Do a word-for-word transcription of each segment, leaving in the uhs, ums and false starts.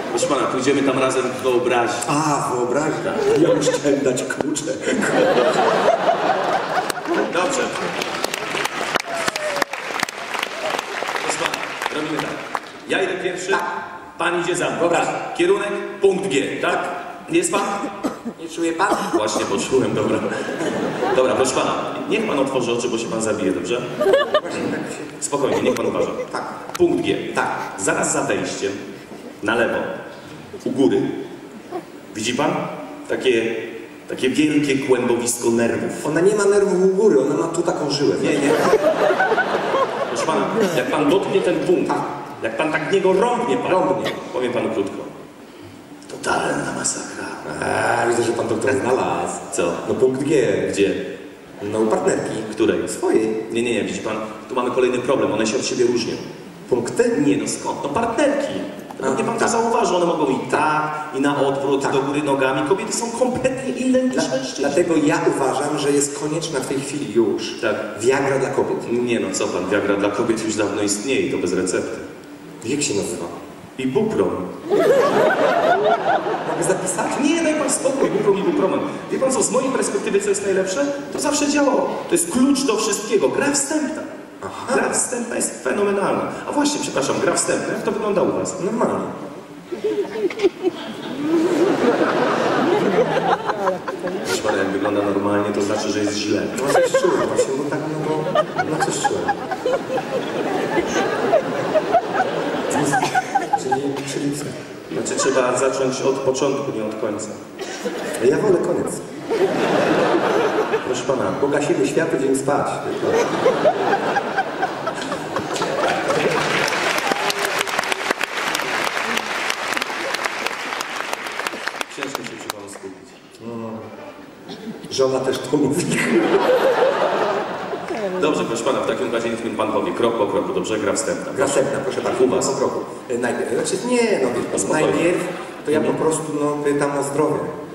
Proszę pana, pójdziemy tam razem w wyobraźni. A, wyobraźnia. Ja już chciałem dać klucze. Dobrze. Proszę pana, robimy tak. Ja idę pierwszy, tak. Pan idzie za mną. Dobra. Tak. Kierunek, punkt G, tak? Jest pan? Nie czuje pan? Właśnie poczułem, dobra. Dobra, proszę pana, niech pan otworzy oczy, bo się pan zabije, dobrze? Spokojnie, niech pan uważa. Tak. Punkt G. Tak. Zaraz za wejściem, na lewo, u góry. Widzi pan? Takie, takie wielkie kłębowisko nerwów. Ona nie ma nerwów u góry, ona ma tu taką żyłę. Nie, nie. Proszę pana, jak pan dotknie ten punkt, tak. Jak pan tak w niego rąbnie pan, rąbnie. Powiem panu krótko. Totalna masakra. A, widzę, że pan doktor znalazł. Co? No punkt G. Gdzie? No u partnerki. Której? Swojej. Nie, nie, nie, widzi pan, tu mamy kolejny problem, one się od siebie różnią. Punkty? Nie, no skąd? No partnerki. A, nie pan tak. to zauważył, one mogą i tak, i na odwrót, tak. do góry nogami. Kobiety są kompletnie inne niż Dla, mężczyźni. Dlatego ja uważam, że jest konieczna w tej chwili już tak. Viagra dla kobiet. Nie no, co pan, Viagra dla kobiet już dawno istnieje i to bez recepty. Jak się nazywa? Ibuprom. Mogę zapisać? Nie, daj pan spokój, Ibuprom, Ibupromem. Wie pan co, z mojej perspektywy co jest najlepsze? To zawsze działało. To jest klucz do wszystkiego. Gra wstępna. Aha. Gra wstępna jest fenomenalna. A właśnie, przepraszam, gra wstępna, jak to wygląda u was? Normalnie. Proszę pana, jak wygląda normalnie, to znaczy, że jest źle. No coś czułem właśnie, bo tak, no bo... No coś czułem. Czyli... czyli... Znaczy trzeba zacząć od początku, nie od końca. Ja wolę koniec. Proszę pana. Bo gasimy światło, idziemy spać. Ciężko się przy panu skupić. No. Żona też to mówi. Dobrze, proszę pana, w takim razie niech mi pan powie, krok po kroku, dobrze? Gra wstępna. Gra wstępna, proszę bardzo. U was? Po kroku. Najpierw, znaczy nie, no wie, Spokojnie. najpierw to ja Mhm. po prostu no, pytam o zdrowie.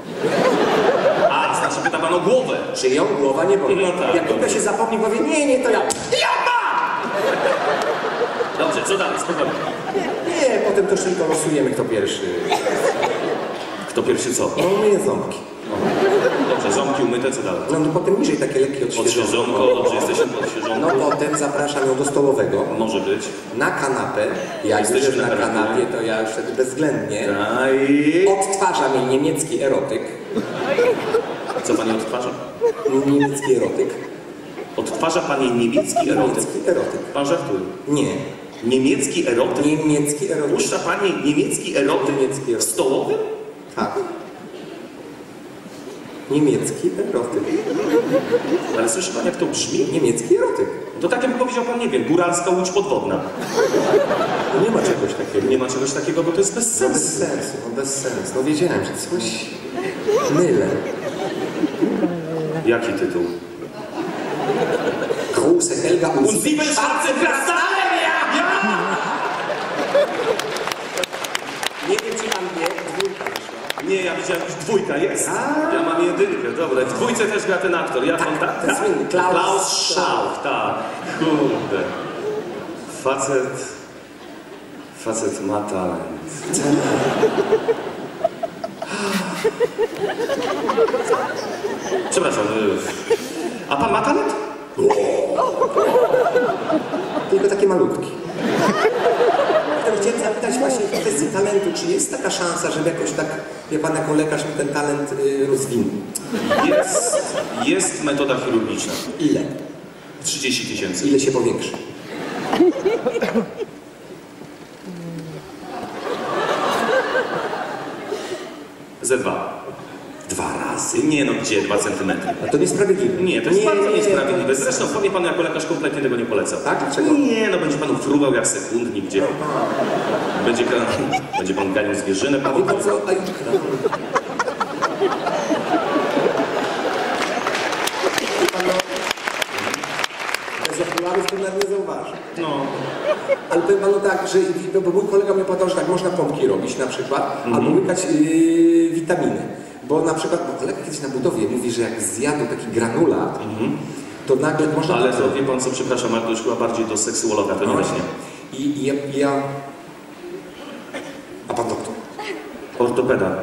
A, znaczy pyta pan o głowę. Czy ją głowa nie boli? No tak, Jak dobrze. ktoś się zapomni, powie, nie, nie, to ja. Ja mam! Dobrze, co dalej? Spokojnie. Nie, potem to szybko losujemy, kto pierwszy. Kto pierwszy co? No, umyję ząbki. Dobrze, ząbki umyte, co dalej? No, no potem niżej takie lekkie odświeżonko. Odświeżonko, dobrze, jesteśmy po odświeżonku. No potem zapraszam ją do stołowego. Może być. Na kanapę. Jak Jesteśmy już na na kanapie. kanapie, to ja już wtedy bezwzględnie A i... odtwarzam jej niemiecki erotyk. Co pani odtwarza? Niemiecki erotyk. Odtwarza pani niemiecki erotyk? Niemiecki erotyk. Pan żartuje. Nie. Niemiecki erotyk? Niemiecki erotyk. Puszcza pani niemiecki erotyk Niemiecki w erotyk. stołowym? Tak. Niemiecki erotyk. Ale słyszy pan, jak to brzmi? Niemiecki erotyk. To tak jakby powiedział pan, nie wiem, góralska łódź podwodna. No nie ma czegoś takiego. Nie ma czegoś takiego, bo to jest bez No bez sensu. sensu, no bez sensu. No wiedziałem, że coś mylę. Jaki tytuł? Große Helga und Und sieben schwarze Krastale! Ja! Nie wiem, czy pan wie, dwójka wyszła. Nie, ja widziałem, już dwójka jest. A. Ja mam jedynkę, dobra. W dwójce też gra ten aktor. Jak on tak? ten słynny Klaus Klaus Schauch. Schauch, tak. Kurde. Facet... Facet ma talent. Przepraszam. y, A pan ma talent? Tylko takie malutki. Ja chciałem zapytać właśnie w kwestii talentu, czy jest taka szansa, żeby jakoś tak, wie pan, jako lekarz mi ten talent y, rozwinął? Jest, jest metoda chirurgiczna. Ile? trzydzieści tysięcy. Ile się powiększy? Ze dwa. Dwa razy. Nie no, gdzie? Dwa centymetry. A to niesprawiedliwe. Nie, to jest nie, bardzo nie, niesprawiedliwe. nie. Zresztą powie pan jako lekarz kompletnie tego nie poleca. Tak? Dlaczego? Nie, no będzie panu fruwał jak sekundnik, gdzie będzie, będzie pan ganił zwierzynę. A wie pan co? A, bez okularów to nawet nie zauważy. No. Ale powiem panu tak, że no, bo mój kolega mi powiedział, że tak można pompki robić na przykład, Mhm. albo łykać yy, witaminy. Bo na przykład, bo kolega kiedyś na budowie mówi, że jak zjadł taki granulat, to nagle można... Ale to wie pan co, przepraszam, ale to już chyba bardziej do seksuologa, to nie No. właśnie. I, i, ja, i ja... A pan doktor? Ortopeda.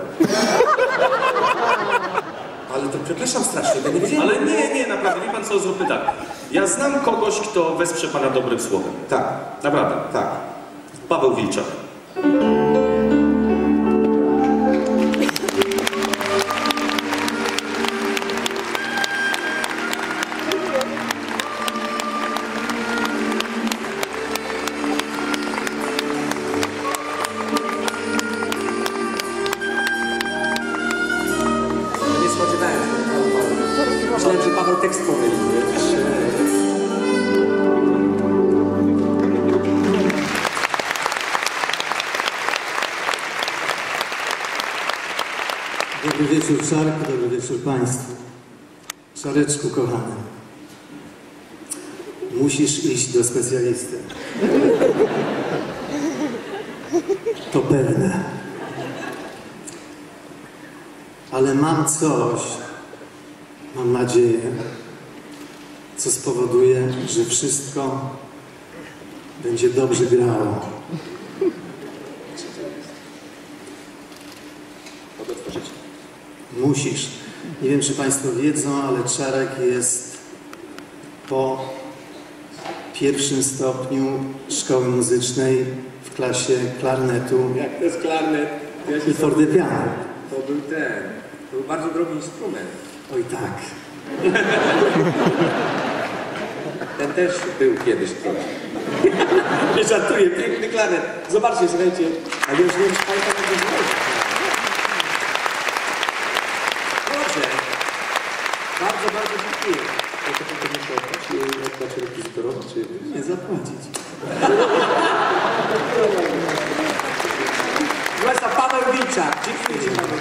Ale to przepraszam strasznie, to nie wiedziałem. Ale nie, nie, naprawdę, wie pan co, zróbmy tak. Ja znam kogoś, kto wesprze pana dobrym słowem. Tak, Naprawdę. tak. Paweł Wilczak. Nie spodziewałem się. Myślałem, że Paweł tekst pomylił. Dobry wieczór, Szarku, dobry wieczór Państwu. Szareczku, kochany, musisz iść do specjalisty. To pewne. Ale mam coś, mam nadzieję, co spowoduje, że wszystko będzie dobrze grało. Mogę otworzyć? Musisz. Nie wiem, czy Państwo wiedzą, ale Czarek jest po pierwszym stopniu szkoły muzycznej w klasie klarnetu Jak to jest klarnet? Ja się i fortepianu. To był ten. To był bardzo drogi instrument. Oj tak. Ten też był kiedyś trochę. Nie żartuję, piękny klarnet. Zobaczcie, słuchajcie. Ale już nie wiem, czy Państwo tego znają. Dobrze. Bardzo, bardzo dziękuję. Ja to potem muszę oddać i oddać rekwizytorowi, czy... Nie zapłacić. Państwa, Paweł Wilczak. Dziękuję Ci bardzo.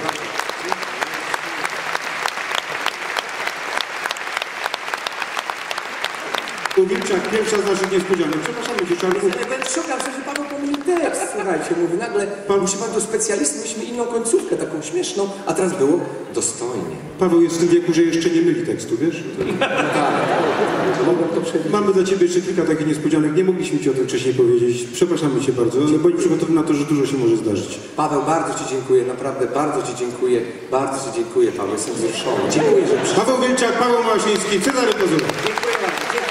Wilczak, pierwsza z naszych niespodzianek. Przepraszamy Cię, Czarku. Ja będę szukał, że Paweł pomylił tekst. Słuchajcie, mówi nagle, pan musi pan do specjalisty, myśmy inną końcówkę, taką śmieszną, a teraz było dostojnie. Paweł jest w tym wieku, że jeszcze nie myli tekstu, wiesz? Mogłem to przewidzieć. Mamy dla Ciebie jeszcze kilka takich niespodzianek. Nie mogliśmy Ci o tym wcześniej powiedzieć. Przepraszamy Cię bardzo, ale bądź przygotowany na to, że dużo się może zdarzyć. Paweł, bardzo Ci dziękuję, naprawdę bardzo Ci dziękuję, bardzo Ci dziękuję, Paweł, jestem wzruszony. Dziękuję, że przyszedłeś. Paweł Wilczak, Paweł Małasiński, Cezary Pazura. Dziękuję bardzo. Dziękuję.